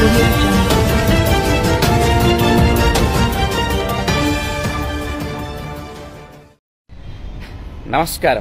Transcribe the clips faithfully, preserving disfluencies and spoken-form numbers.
audio jungle. నమస్కారం.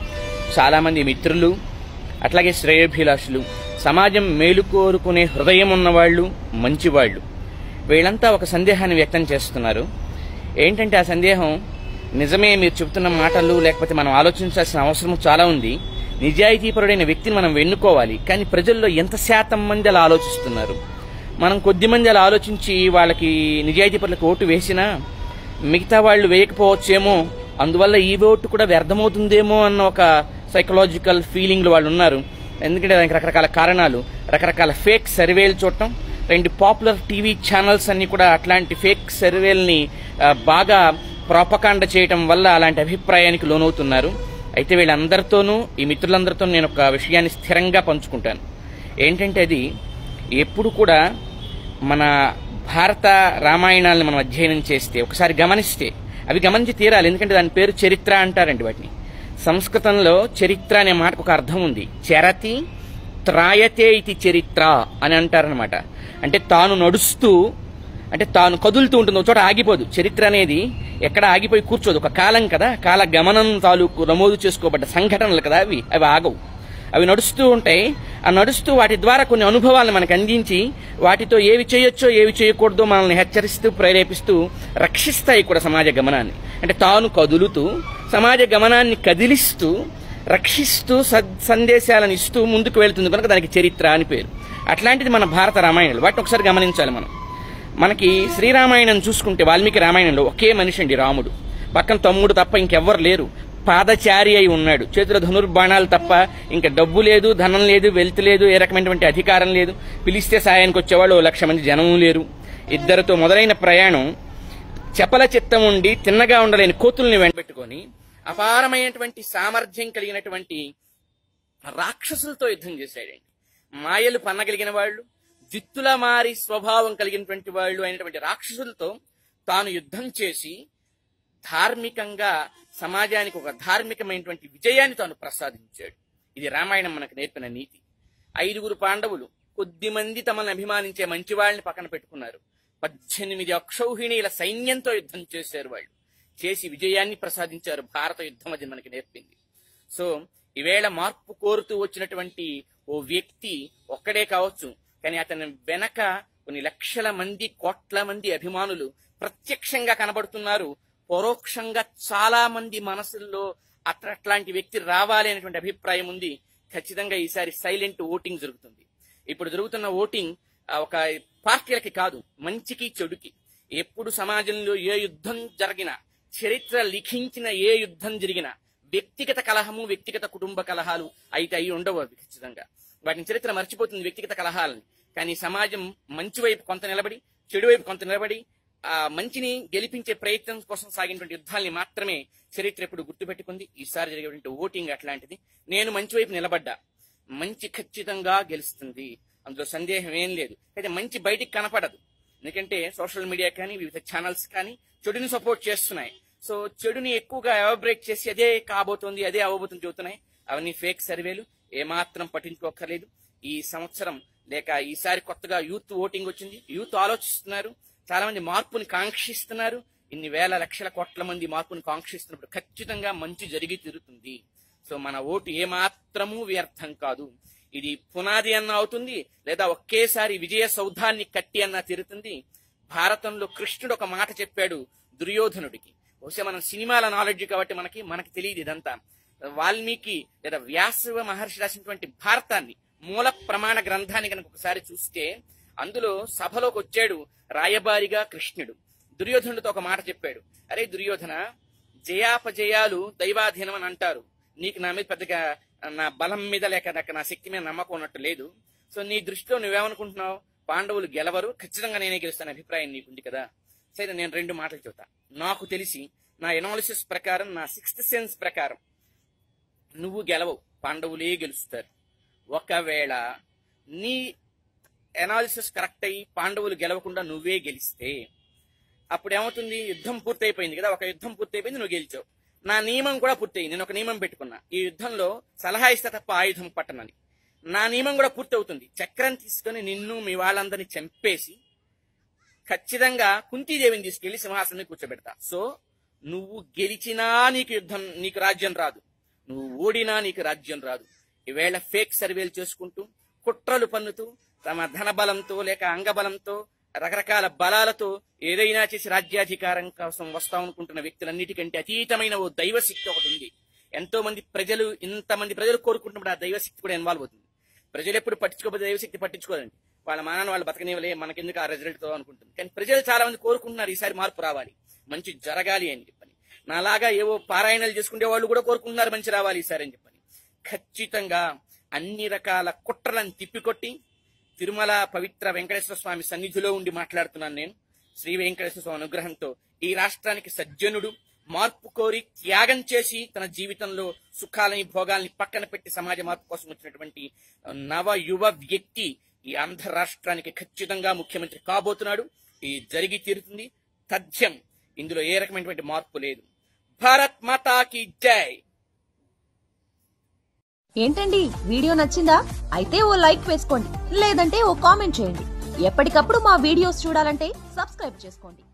చాలామంది మిత్రులు అట్లాగే శ్రేయోభిలాషులు, సమాజం మేలు కోరుకునే హృదయం ఉన్నవాళ్ళు, మంచివాళ్ళు, వీళ్ళంతా ఒక సందేహాన్ని వ్యక్తం చేస్తున్నారు. ఏంటంటే ఆ సందేహం నిజమే, మీరు చెబుతున్న మాటలు లేకపోతే మనం ఆలోచించాల్సిన అవసరం చాలా ఉంది. నిజాయితీపరుడైన వ్యక్తిని మనం ఎన్నుకోవాలి, కానీ ప్రజల్లో ఎంత శాతం మంది అలా ఆలోచిస్తున్నారు? మనం కొద్ది మంది అలా ఆలోచించి వాళ్ళకి నిజాయితీపరులకు ఓటు వేసినా మిగతా వాళ్ళు వేయకపోవచ్చేమో, అందువల్ల ఈ ఓటు కూడా వ్యర్థమవుతుందేమో అన్న ఒక సైకలాజికల్ ఫీలింగ్లు వాళ్ళు ఉన్నారు. ఎందుకంటే దానికి రకరకాల కారణాలు, రకరకాల ఫేక్ సర్వేలు చూడటం, రెండు పాపులర్ టీవీ ఛానల్స్ అన్ని కూడా అట్లాంటి ఫేక్ సర్వేల్ని బాగా ప్రాపకాండ చేయటం వల్ల అలాంటి అభిప్రాయానికి లోనవుతున్నారు. అయితే వీళ్ళందరితోనూ, ఈ మిత్రులందరితో నేను ఒక విషయాన్ని స్థిరంగా పంచుకుంటాను. ఏంటంటే అది ఎప్పుడు కూడా మన భారత రామాయణాలను మనం అధ్యయనం చేస్తే, ఒకసారి గమనిస్తే, అవి గమనించి తీరాలి. ఎందుకంటే దాని పేరు చరిత్ర అంటారండి. వాటిని సంస్కృతంలో చరిత్ర అనే మాటకు ఒక అర్థం ఉంది. చరతి త్రాయతే ఇది చరిత్ర అని అంటారనమాట. అంటే తాను నడుస్తూ, అంటే తాను కదులుతూ ఉంటుంది, ఒక చోట ఆగిపోదు. చరిత్ర అనేది ఎక్కడ ఆగిపోయి కూర్చోదు, ఒక కాలం కదా, కాల గమనం తాలూకు నమోదు చేసుకోబడ్డ సంఘటనలు కదా అవి. అవి ఆగవు, అవి నడుస్తూ ఉంటాయి. ఆ నడుస్తూ వాటి ద్వారా కొన్ని అనుభవాలను మనకు అందించి వాటితో ఏవి చేయొచ్చో ఏవి చేయకూడదో మనల్ని హెచ్చరిస్తూ, ప్రేరేపిస్తూ, రక్షిస్తాయి కూడా సమాజ గమనాన్ని. అంటే తాను కదులుతూ సమాజ గమనాన్ని కదిలిస్తూ, రక్షిస్తూ, సందేశాలను ఇస్తూ ముందుకు వెళ్తుంది కనుక దానికి చరిత్ర అని పేరు. అట్లాంటిది మన భారత రామాయణాలు. వాటిని ఒకసారి గమనించాలి మనం. మనకి శ్రీరామాయణం చూసుకుంటే వాల్మీకి రామాయణంలో ఒకే మనిషి అండి, రాముడు. పక్కన తమ్ముడు తప్ప ఇంకెవ్వరు లేరు. పాదచారి అయి ఉన్నాడు. చేతిలో ధనుర్బాణాలు తప్ప ఇంకా డబ్బు లేదు, ధనం లేదు, వెల్త్ లేదు, ఏ రకమైనటువంటి అధికారం లేదు. పిలిస్తే సాయానికి వచ్చేవాళ్ళు ఓ లక్ష మంది జనం లేరు. ఇద్దరితో మొదలైన ప్రయాణం చపల చిత్తం ఉండి తిన్నగా ఉండలేని కోతుల్ని వెంటబెట్టుకొని అపారమైనటువంటి సామర్థ్యం కలిగినటువంటి రాక్షసులతో యుద్ధం చేశాడండి. మాయలు పన్నగలిగిన వాళ్ళు, జిత్తుల మారి స్వభావం కలిగినటువంటి వాళ్ళు అయినటువంటి రాక్షసులతో తాను యుద్ధం చేసి ధార్మికంగా సమాజానికి ఒక ధార్మికమైనటువంటి విజయాన్ని తాను ప్రసాదించాడు. ఇది రామాయణం మనకు నేర్పిన నీతి. ఐదుగురు పాండవులు కొద్ది మంది తమను అభిమానించే మంచి వాళ్ళని పక్కన పెట్టుకున్నారు. పద్దెనిమిది అక్షౌహిణీల సైన్యంతో యుద్ధం చేశారు. వాళ్ళు చేసి విజయాన్ని ప్రసాదించారు. భారత యుద్ధం అది మనకి నేర్పింది. సో ఈవేళ మార్పు కోరుతూ వచ్చినటువంటి ఓ వ్యక్తి ఒక్కడే కావచ్చు, కానీ అతని వెనక కొన్ని లక్షల మంది, కోట్ల మంది అభిమానులు ప్రత్యక్షంగా కనబడుతున్నారు. పరోక్షంగా చాలా మంది మనసుల్లో అట్లా అట్లాంటి వ్యక్తి రావాలి అనేటువంటి అభిప్రాయం ఉంది. ఖచ్చితంగా ఈసారి సైలెంట్ ఓటింగ్ జరుగుతుంది. ఇప్పుడు జరుగుతున్న ఓటింగ్ ఒక పార్టీలకి కాదు, మంచికి చెడుకి. ఎప్పుడు సమాజంలో ఏ యుద్ధం జరిగినా, చరిత్ర లిఖించిన ఏ యుద్ధం జరిగినా వ్యక్తిగత కలహము, వ్యక్తిగత కుటుంబ కలహాలు అయితే అయి ఉండవు. అవి ఖచ్చితంగా వాటిని చరిత్ర మర్చిపోతుంది, వ్యక్తిగత కలహాలని. కానీ సమాజం మంచి వైపు కొంత నిలబడి, చెడు వైపు కొంత నిలబడి ఆ మంచిని గెలిపించే ప్రయత్నం కోసం సాగినటువంటి యుద్ధాలని మాత్రమే చరిత్ర ఎప్పుడు గుర్తుపెట్టుకుంది. ఈసారి జరిగేటువంటి ఓటింగ్ అట్లాంటిది. నేను మంచి వైపు నిలబడ్డా, మంచి ఖచ్చితంగా గెలుస్తుంది, అందులో సందేహం ఏం లేదు. అయితే మంచి బయటికి కనపడదు, ఎందుకంటే సోషల్ మీడియా కానీ వివిధ ఛానల్స్ కానీ చెడుని సపోర్ట్ చేస్తున్నాయి. సో చెడుని ఎక్కువగా ఎవాబరేట్ చేసి అదే కాబోతోంది, అదే అవ్వబోతుంది చెబుతున్నాయి. అవన్నీ ఫేక్ సర్వేలు, ఏమాత్రం పట్టించుకోక్కర్లేదు. ఈ సంవత్సరం లేక ఈసారి కొత్తగా యూత్ ఓటింగ్ వచ్చింది. యూత్ ఆలోచిస్తున్నారు, చాలా మంది మార్పుని కాంక్షిస్తున్నారు. ఇన్ని వేల లక్షల కోట్ల మంది మార్పుని కాంక్షిస్తున్నప్పుడు ఖచ్చితంగా మంచి జరిగి తీరుతుంది. సో మన ఓటు ఏమాత్రమూ వ్యర్థం కాదు. ఇది పునాది అన్న అవుతుంది, లేదా ఒకేసారి విజయ సౌధాన్ని కట్టి అన్న తీరుతుంది. భారతంలో కృష్ణుడు ఒక మాట చెప్పాడు దుర్యోధనుడికి. బహుశా మనం సినిమాల నాలెడ్జ్ కాబట్టి మనకి మనకి తెలియదు ఇదంతా. వాల్మీకి లేదా వ్యాస మహర్షి రాసినటువంటి భారతాన్ని, మూల ప్రమాణ గ్రంథాన్ని కనుక ఒకసారి చూస్తే అందులో సభలోకి వచ్చాడు రాయబారిగా కృష్ణుడు. దుర్యోధనుడితో ఒక మాట చెప్పాడు. అరే దుర్యోధన, జయాపజయాలు దైవాధీనం అని అంటారు. నీకు నా మీద పెద్దగా నా బలం మీద లేక నాకు నా శక్తి మీద నమ్మకం ఉన్నట్టు లేదు. సో నీ దృష్టిలో నువ్వేమనుకుంటున్నావు? పాండవులు గెలవరు, ఖచ్చితంగా నేనే గెలుస్తాను అభిప్రాయం నీకుంది కదా. సరే నేను రెండు మాటలు చెబుతా. నాకు తెలిసి నా ఎనాలిసిస్ ప్రకారం, నా సిక్స్త్ సెన్స్ ప్రకారం నువ్వు గెలవవు, పాండవులే గెలుస్తారు. ఒకవేళ నీ ఎనాలిసిస్ కరెక్ట్ అయ్యి పాండవులు గెలవకుండా నువ్వే గెలిస్తే అప్పుడు ఏమవుతుంది? యుద్ధం పూర్తయిపోయింది కదా, ఒక యుద్ధం పూర్తయిపోయింది, నువ్వు గెలిచావు. నా నియమం కూడా పూర్తయింది. నేను ఒక నియమం పెట్టుకున్నా, ఈ యుద్ధంలో సలహా ఇస్తే తప్ప ఆయుధం పట్టనని. నా నియమం కూడా పూర్తి అవుతుంది. చక్రం తీసుకుని నిన్ను మీ వాళ్ళందరినీ చంపేసి ఖచ్చితంగా కుంతీదేవిని తీసుకెళ్లి సింహాసనం కూర్చోబెడతా. సో నువ్వు గెలిచినా నీకు యుద్ధం, నీకు రాజ్యం రాదు. నువ్వు ఓడినా నీకు రాజ్యం రాదు. ఈవేళ ఫేక్ సర్వేలు చేసుకుంటూ, కుట్రలు పన్నుతూ, తమ ధనబలంతో లేక అంగబలంతో, రకరకాల బలాలతో ఏదైనా చేసి రాజ్యాధికారం కోసం వస్తామనుకుంటున్న వ్యక్తులన్నిటికంటే అతీతమైన ఓ దైవశక్తి ఒకటి ఉంది. ఎంతో మంది ప్రజలు, ఇంతమంది ప్రజలు కోరుకుంటున్నప్పుడు ఆ దైవశక్తి కూడా ఇన్వాల్వ్ అవుతుంది. ప్రజలు ఎప్పుడు పట్టించుకోకపోతే దైవశక్తి పట్టించుకోరండి. వాళ్ళ మానాన్ని వాళ్ళు బతకనివ్వలే, మనకెందుకు ఆ రిజల్ట్ తో అనుకుంటుంది. కానీ ప్రజలు చాలా మంది కోరుకుంటున్నారు ఈసారి మార్పు రావాలి, మంచి జరగాలి అని చెప్పని. నాలాగా ఏవో పారాయణాలు చేసుకునే వాళ్ళు కూడా కోరుకుంటున్నారు మంచి రావాలి ఈసారి అని చెప్పని. ఖచ్చితంగా అన్ని రకాల కుట్రలను తిప్పికొట్టి తిరుమల పవిత్ర వెంకటేశ్వర స్వామి సన్నిధిలో ఉండి మాట్లాడుతున్నాను నేను. శ్రీ వెంకటేశ్వర స్వామి అనుగ్రహంతో ఈ రాష్ట్రానికి సజ్జనుడు, మార్పు కోరి త్యాగం చేసి తన జీవితంలో సుఖాలని భోగాల్ని పక్కన పెట్టి సమాజ మార్పు కోసం వచ్చినటువంటి నవ యువ వ్యక్తి ఈ ఆంధ్ర రాష్ట్రానికి ఖచ్చితంగా ముఖ్యమంత్రి కాబోతున్నాడు. ఇది జరిగి తీరుతుంది, తథ్యం. ఇందులో ఏ రకమైనటువంటి మార్పు లేదు. భారత్ మాతాకి జై. ఏంటండి, వీడియో నచ్చిందా? అయితే ఓ లైక్ వేసుకోండి, లేదంటే ఓ కామెంట్ చేయండి. ఎప్పటికప్పుడు మా వీడియోస్ చూడాలంటే సబ్స్క్రైబ్ చేసుకోండి.